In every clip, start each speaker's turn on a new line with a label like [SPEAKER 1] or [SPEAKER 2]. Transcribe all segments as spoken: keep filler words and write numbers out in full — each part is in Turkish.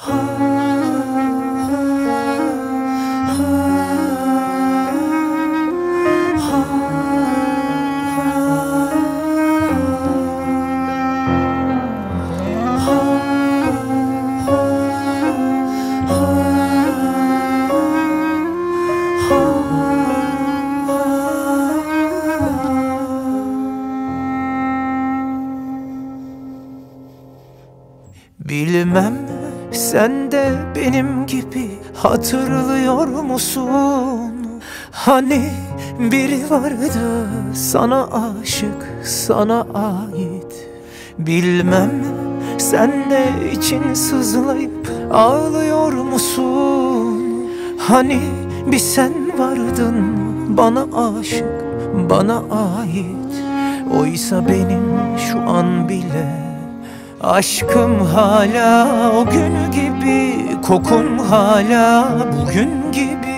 [SPEAKER 1] Bilmem sen de benim gibi hatırlıyor musun? Hani biri vardı sana aşık, sana ait. Bilmem sen de için sızlayıp ağlıyor musun? Hani bir sen vardın bana aşık, bana ait. Oysa benim şu an bile aşkım hala o gün gibi, kokun hala bugün gibi.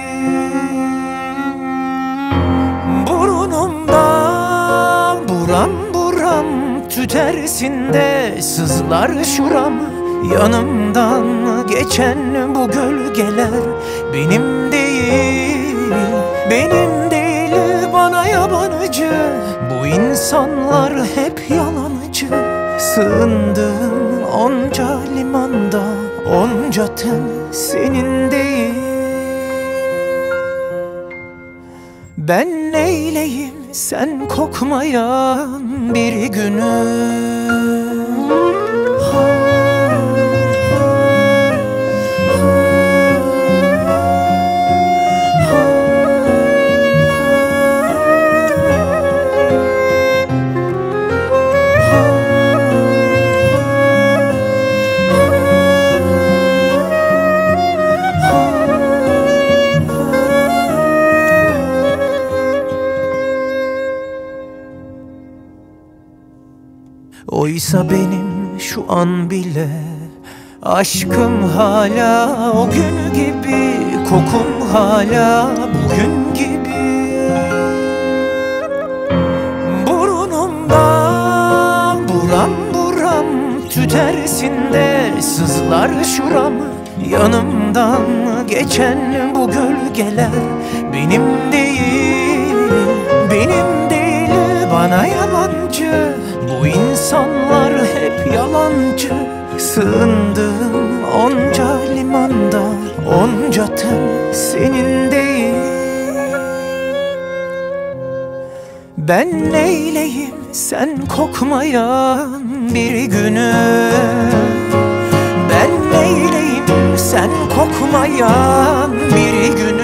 [SPEAKER 1] Burnumda buram buram tütersin de sızlar şuram. Yanımdan geçen bu gölgeler benim değil, benim değil, bana yabancı. Bu insanlar hep yalancı. Sığındığım onca limanda, onca ten senin değil. Ben neyleyim sen kokmayan bir günü? Oysa benim şu an bile aşkım hala o gün gibi, kokun hala bugün gibi. Burnumda buram buram tütersin de sızlar şuram. Yanımdan geçen bu gölgeler benim değil, benim değil, bana yabancı. Bu insanlar hep yalancı. Sığındığım onca limanda, onca ten senin değil. Ben neyleyim sen kokmayan bir günü? Ben neyleyim sen kokmayan bir gün?